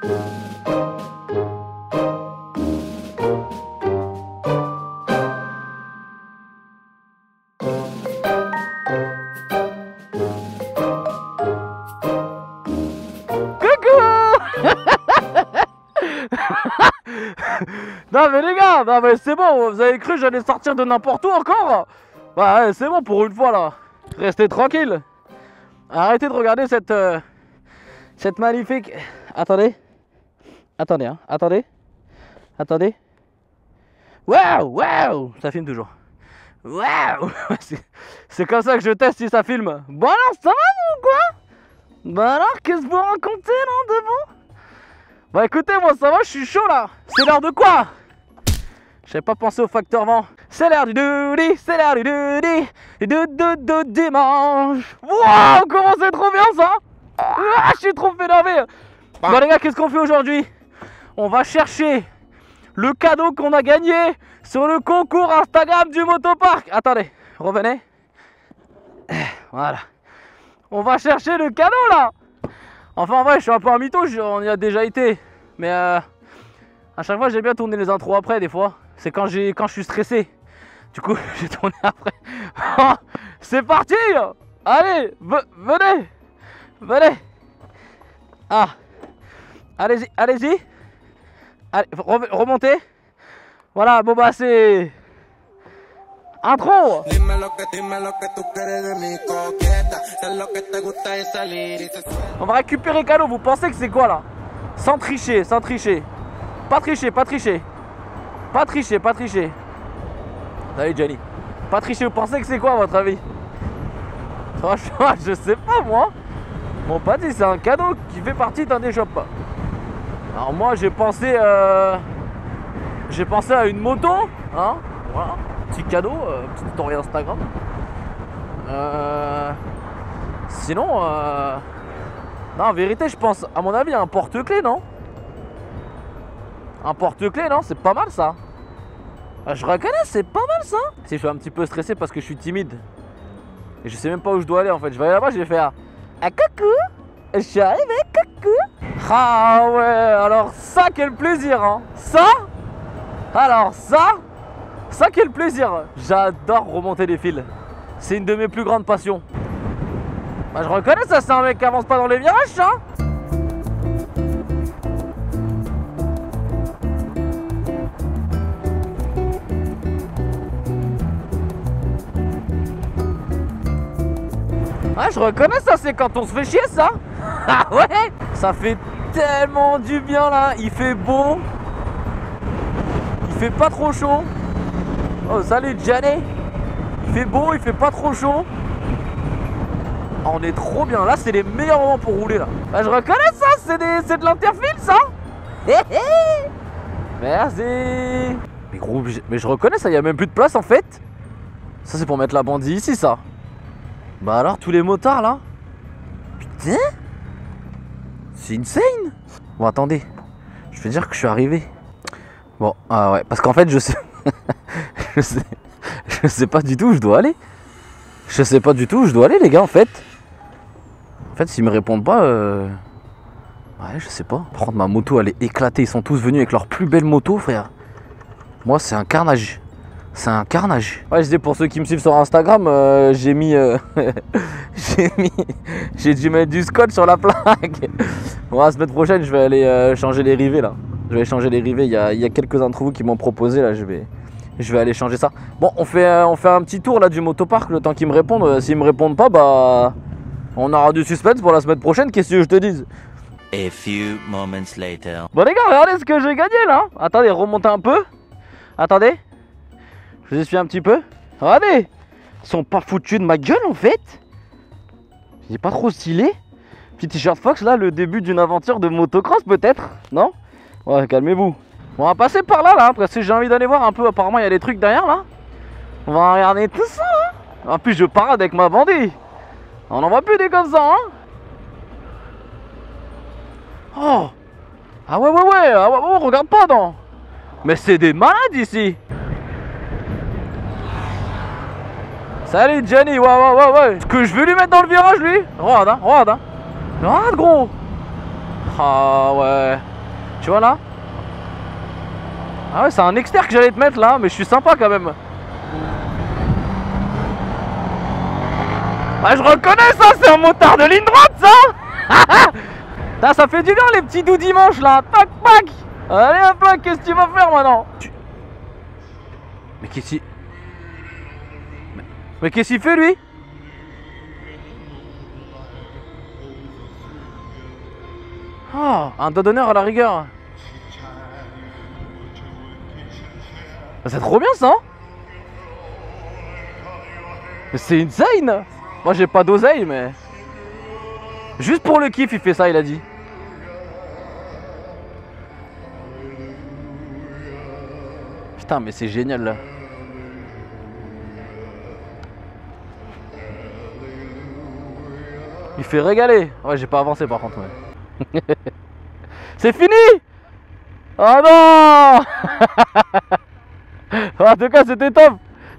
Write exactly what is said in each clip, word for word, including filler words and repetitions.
Non mais les gars, non mais c'est bon, vous avez cru que j'allais sortir de n'importe où encore? Bah ouais, c'est bon pour une fois là. Restez tranquille. Arrêtez de regarder cette euh, cette magnifique. Attendez, attendez, hein, attendez, attendez. Waouh, waouh, ça filme toujours. Waouh, c'est comme ça que je teste si ça filme. Bon alors, ça va ou quoi? Bah alors, qu'est-ce que vous racontez là devant? Bah écoutez, moi ça va, je suis chaud là. C'est l'heure de quoi? J'avais pas pensé au facteur vent. C'est l'heure du doudi, c'est l'heure du doudi, du doudi dimanche. Waouh, comment c'est trop bien ça. Ah, je suis trop énervé. Bon les gars, qu'est-ce qu'on fait aujourd'hui? On va chercher le cadeau qu'on a gagné sur le concours Instagram du motopark. Attendez, revenez. Voilà. On va chercher le cadeau là. Enfin en vrai, je suis un peu un mytho, on y a déjà été. Mais euh, à chaque fois, j'ai bien tourné les intros après des fois. C'est quand, quand je suis stressé. Du coup, j'ai tourné après. C'est parti. Allez, venez. Venez. Ah. Allez-y, allez-y. Allez, remontez. Voilà, bon bah c'est... Intro. On va récupérer le cadeau, vous pensez que c'est quoi là? Sans tricher, sans tricher. Pas tricher, pas tricher. Pas tricher, pas tricher. Salut Johnny. Pas tricher, vous pensez que c'est quoi à votre avis? Franchement, je sais pas moi. Mon pote, c'est un cadeau qui fait partie d'un des shops. Alors moi j'ai pensé euh... J'ai pensé à une moto, hein. Voilà. Petit cadeau, euh, petite story Instagram. Euh... Sinon, euh... non, en vérité, je pense, à mon avis, un porte-clés, non? Un porte-clés, non? C'est pas mal ça. Je reconnais, c'est pas mal ça. Si je suis un petit peu stressé parce que je suis timide et je sais même pas où je dois aller en fait. Je vais aller là-bas, je vais faire ah coucou, je suis arrivé, coucou. Ah ouais, alors ça quel plaisir, hein. Ça, alors ça. Ça quel plaisir. J'adore remonter les fils. C'est une de mes plus grandes passions. Bah je reconnais ça, c'est un mec qui avance pas dans les virages ça. Ouais je reconnais ça, c'est quand on se fait chier ça. Ah ouais. Ça fait tellement du bien là. Il fait beau. Il fait pas trop chaud. Oh salut Johnny. Il fait beau, il fait pas trop chaud. On est trop bien, là c'est les meilleurs moments pour rouler là. Bah, je reconnais ça, c'est de l'interfile ça. Merci. Mais gros, mais je reconnais ça, il n'y a même plus de place en fait. Ça c'est pour mettre la bandille ici ça. Bah alors tous les motards là. Putain. C'est insane. Bon attendez, je vais dire que je suis arrivé. Bon, ah ouais, parce qu'en fait je sais... je sais... Je sais pas du tout où je dois aller. Je sais pas du tout où je dois aller les gars en fait. En fait s'ils me répondent pas euh... ouais je sais pas. Par contre ma moto elle est éclatée. Ils sont tous venus avec leur plus belle moto frère. Moi c'est un carnage. C'est un carnage. Ouais je dis pour ceux qui me suivent sur Instagram euh, j'ai mis euh... J'ai mis J'ai dû mettre du scotch sur la plaque. Bon la semaine prochaine je vais aller euh, changer les rivets là. Je vais changer les rivets. Il y a, il y a quelques-uns d'entre vous qui m'ont proposé là. Je vais Je vais aller changer ça. Bon, on fait, euh, on fait un petit tour là du motopark le temps qu'ils me répondent. Euh, S'ils me répondent pas, bah on aura du suspense pour la semaine prochaine. Qu'est-ce que je te dise? A few moments later. Bon les gars, regardez ce que j'ai gagné là. Attendez, remontez un peu. Attendez. Je vous essuie un petit peu. Regardez. Ils sont pas foutus de ma gueule en fait. Il est pas trop stylé. Petit t-shirt Fox là, le début d'une aventure de motocross peut-être. Non? Ouais, calmez-vous. On va passer par là, là, parce que j'ai envie d'aller voir un peu. Apparemment, il y a des trucs derrière, là. On va regarder tout ça, hein. En plus, je parade avec ma bandit. On n'en voit plus des comme ça, hein. Oh. Ah ouais, ouais, ouais. Ah ouais, ouais, regarde pas, non. Mais c'est des malades, ici. Salut, Johnny. Ouais, ouais, ouais, ouais. Ce que je vais lui mettre dans le virage, lui. Regarde, hein, regarde, hein. Regarde, gros. Ah ouais. Tu vois là? Ah ouais, c'est un externe que j'allais te mettre là, mais je suis sympa quand même. Ah, je reconnais ça, c'est un motard de ligne droite ça. Putain, ça fait du bien les petits doux dimanches là. Tac, tac. Allez hop là, qu'est-ce que tu vas faire maintenant? Mais qu'est-ce qu'il... Mais, mais qu'est-ce qu'il fait lui? Oh, un doigt d'honneur à la rigueur. C'est trop bien ça. C'est insane. Moi j'ai pas d'oseille mais... Juste pour le kiff il fait ça, il a dit. Putain mais c'est génial là. Il fait régaler. Ouais j'ai pas avancé par contre ouais. C'est fini. Oh non. En tout cas c'était top.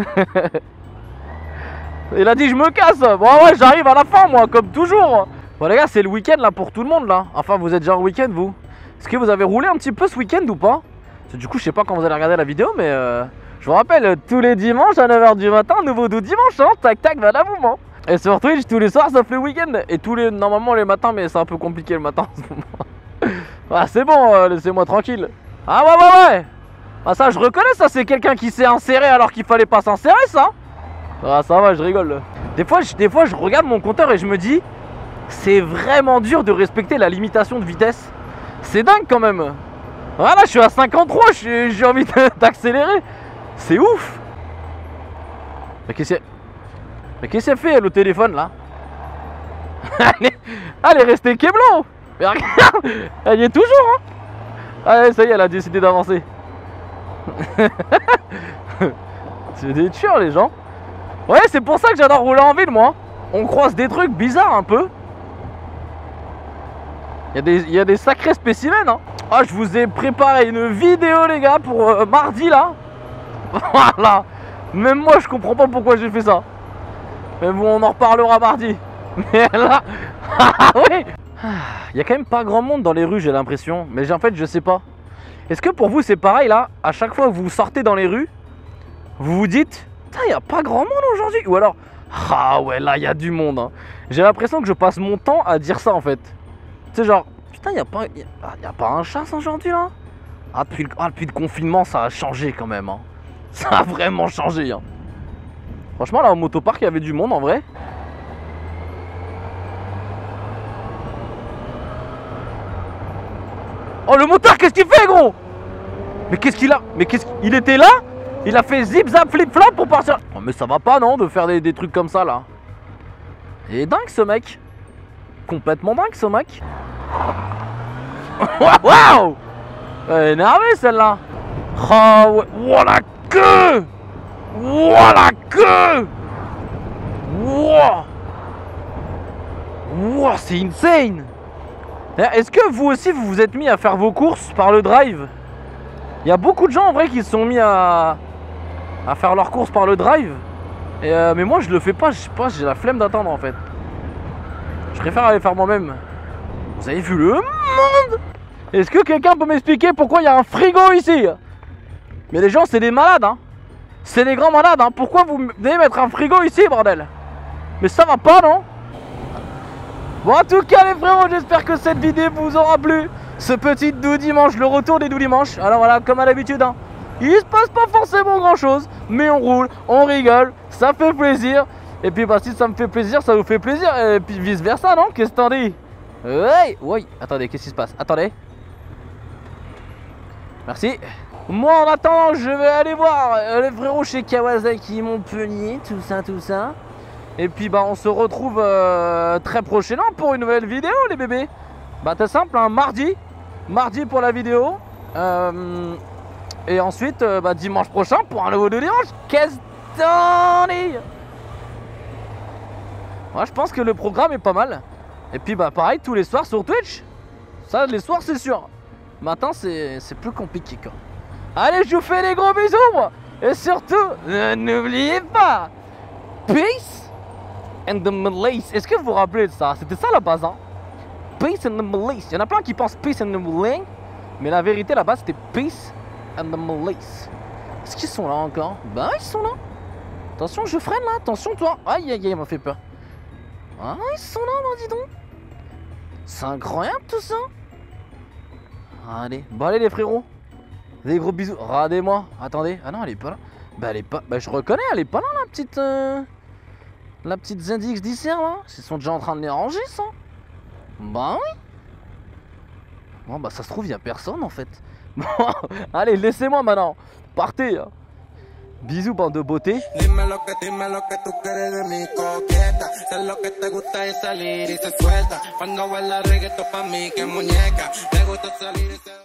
Il a dit je me casse. Bon ouais j'arrive à la fin moi comme toujours. Bon les gars c'est le week-end là pour tout le monde là. Enfin vous êtes déjà en week-end vous. Est-ce que vous avez roulé un petit peu ce week-end ou pas? Parce que du coup je sais pas quand vous allez regarder la vidéo mais euh, je vous rappelle tous les dimanches à neuf heures du matin, nouveau doux dimanche hein. Tac tac va mouvement. Et sur Twitch tous les soirs sauf le week-end. Et tous les normalement les matins mais c'est un peu compliqué le matin en ce moment. Ah c'est bon euh, laissez-moi tranquille. Ah ouais ouais ouais. Ah ça je reconnais ça, c'est quelqu'un qui s'est inséré alors qu'il fallait pas s'insérer ça. Ah ça va je rigole. Des fois, je, des fois je regarde mon compteur et je me dis c'est vraiment dur de respecter la limitation de vitesse. C'est dingue quand même. Voilà je suis à cinquante-trois, j'ai envie d'accélérer. C'est ouf. Mais qu'est-ce qu'elle Mais qu'est-ce qu'elle fait le téléphone là? Elle est, elle est restée Keblo. Mais regarde, elle y est toujours hein. Allez ça y est elle a décidé d'avancer. C'est des tueurs les gens. Ouais c'est pour ça que j'adore rouler en ville moi. On croise des trucs bizarres un peu. Il y a des, il y a des sacrés spécimens hein. Ah je vous ai préparé une vidéo les gars pour euh, mardi là. Voilà. Même moi je comprends pas pourquoi j'ai fait ça. Mais bon on en reparlera mardi. Mais là oui. Il y a quand même pas grand monde dans les rues j'ai l'impression. Mais en fait je sais pas. Est-ce que pour vous c'est pareil là? À chaque fois que vous sortez dans les rues, vous vous dites putain il n'y a pas grand monde aujourd'hui? Ou alors ah ouais là il y a du monde hein. J'ai l'impression que je passe mon temps à dire ça en fait. Tu sais genre putain il n'y a, pas, y a, y a pas un chasse aujourd'hui là. Ah depuis, le, ah depuis le confinement ça a changé quand même hein. Ça a vraiment changé hein. Franchement là au motopark il y avait du monde en vrai. Oh le motard qu'est-ce qu'il fait gros? Mais qu'est-ce qu'il a? Mais qu'est-ce qu'il était là? Il a fait zip zap flip flop pour partir. Oh, mais ça va pas non de faire des, des trucs comme ça là. Il est dingue ce mec. Complètement dingue ce mec. Waouh. Elle est énervée celle-là. Oh ouais. Wow, la queue. Wow, la queue. Wow. Wow, c'est insane. Est-ce que vous aussi vous vous êtes mis à faire vos courses par le drive? Il y a beaucoup de gens en vrai qui se sont mis à, à faire leurs courses par le drive. Et euh, mais moi je le fais pas, je sais pas, j'ai la flemme d'attendre en fait. Je préfère aller faire moi-même. Vous avez vu le monde? Est-ce que quelqu'un peut m'expliquer pourquoi il y a un frigo ici? Mais les gens c'est des malades hein. C'est des grands malades hein. Pourquoi vous devez mettre un frigo ici bordel? Mais ça va pas non? Bon en tout cas les frérots j'espère que cette vidéo vous aura plu. Ce petit doux dimanche, le retour des doux dimanches. Alors voilà comme à l'habitude hein, il se passe pas forcément grand chose. Mais on roule, on rigole, ça fait plaisir. Et puis bah si ça me fait plaisir ça vous fait plaisir. Et puis vice versa non? Qu'est-ce que t'en dis? Ouais, ouais, attendez qu'est-ce qui se passe? Attendez. Merci. Moi en attendant je vais aller voir les frérots chez Kawasaki Montpellier. Tout ça, tout ça. Et puis bah on se retrouve euh, très prochainement pour une nouvelle vidéo les bébés. Bah c'est simple hein, mardi. Mardi pour la vidéo. Euh, et ensuite euh, bah, dimanche prochain pour un nouveau de dimanche. Qu'est-ce que t'en dis? Moi je pense que le programme est pas mal. Et puis bah pareil tous les soirs sur Twitch. Ça les soirs c'est sûr. Matin c'est plus compliqué quoi. Allez je vous fais des gros bisous moi. Et surtout n'oubliez pas Peace and the Malaise. Est-ce que vous vous rappelez de ça? C'était ça la base hein. Peace and the Milice. Il y en a plein qui pensent Peace and the Milice, mais la vérité là-bas c'était Peace and the Milice. Est-ce qu'ils sont là encore? Bah ils sont là. Attention, je freine là, attention toi. Aïe aïe aïe, il m'a fait peur. Ah, ils sont là, bah dis donc. C'est incroyable tout ça. Allez, bon allez les frérots. Des gros bisous. Regardez-moi. Attendez. Ah non, elle est pas là. Bah elle est pas. Bah je reconnais, elle est pas là la petite. Euh... La petite Z X dix R là. Ils sont déjà en train de les ranger ça. Bah oui. Bon bah ça se trouve il y a personne en fait. Bon, allez, laissez-moi maintenant. Partez. Bisous bande de beauté. Dime lo que, dime lo que tú quieres de mi coqueta. Sé lo que te gusta es salir y se suelta. Cuando baila reggaetón pa' mí que muñeca. Me gusta salir y se...